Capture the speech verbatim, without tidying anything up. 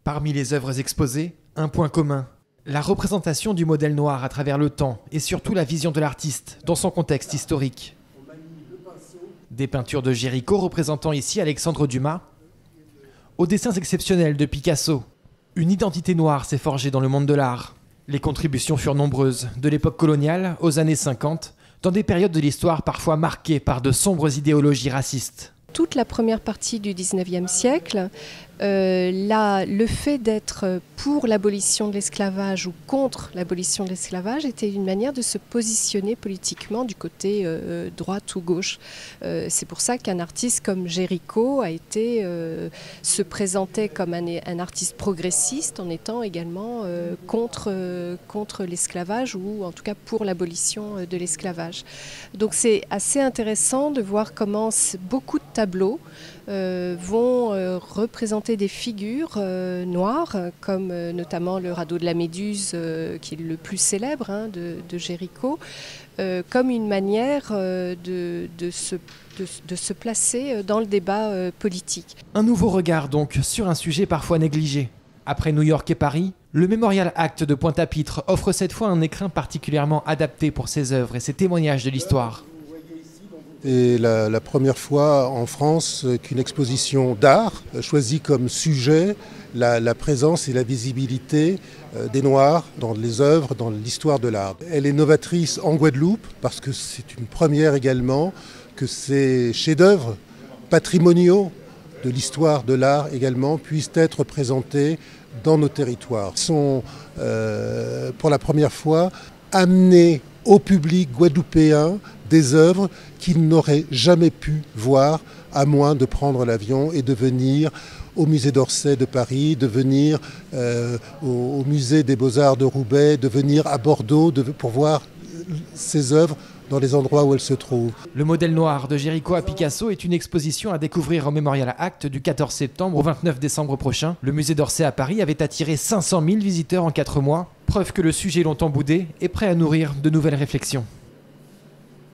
Parmi les œuvres exposées, un point commun, la représentation du modèle noir à travers le temps et surtout la vision de l'artiste dans son contexte historique. Des peintures de Géricault représentant ici Alexandre Dumas, aux dessins exceptionnels de Picasso. Une identité noire s'est forgée dans le monde de l'art. Les contributions furent nombreuses, de l'époque coloniale aux années cinquante, dans des périodes de l'histoire parfois marquées par de sombres idéologies racistes. Toute la première partie du dix-neuvième siècle, euh, là, le fait d'être pour l'abolition de l'esclavage ou contre l'abolition de l'esclavage était une manière de se positionner politiquement du côté euh, droite ou gauche. Euh, c'est pour ça qu'un artiste comme Géricault a été, euh, se présentait comme un, un artiste progressiste en étant également euh, contre, euh, contre l'esclavage ou en tout cas pour l'abolition de l'esclavage. Donc c'est assez intéressant de voir comment beaucoup de tableaux euh, vont euh, représenter des figures euh, noires, comme euh, notamment le radeau de la Méduse, euh, qui est le plus célèbre hein, de, de Géricault, euh, comme une manière euh, de, de, se, de, de se placer dans le débat euh, politique. Un nouveau regard donc sur un sujet parfois négligé. Après New York et Paris, le Memorial Act de Pointe-à-Pitre offre cette fois un écrin particulièrement adapté pour ses œuvres et ses témoignages de l'histoire. Et la, la première fois en France qu'une exposition d'art choisit comme sujet la, la présence et la visibilité des Noirs dans les œuvres, dans l'histoire de l'art. Elle est novatrice en Guadeloupe parce que c'est une première également que ces chefs-d'œuvre patrimoniaux de l'histoire de l'art également puissent être présentés dans nos territoires. Ils sont euh, pour la première fois amenés au public guadeloupéen des œuvres qu'ils n'auraient jamais pu voir à moins de prendre l'avion et de venir au musée d'Orsay de Paris, de venir euh, au, au musée des Beaux-Arts de Roubaix, de venir à Bordeaux de, pour voir ces œuvres dans les endroits où elles se trouvent. Le modèle noir de Géricault à Picasso est une exposition à découvrir au Memorial Act du quatorze septembre au vingt-neuf décembre prochain. Le musée d'Orsay à Paris avait attiré cinq cent mille visiteurs en quatre mois, preuve que le sujet longtemps boudé est prêt à nourrir de nouvelles réflexions.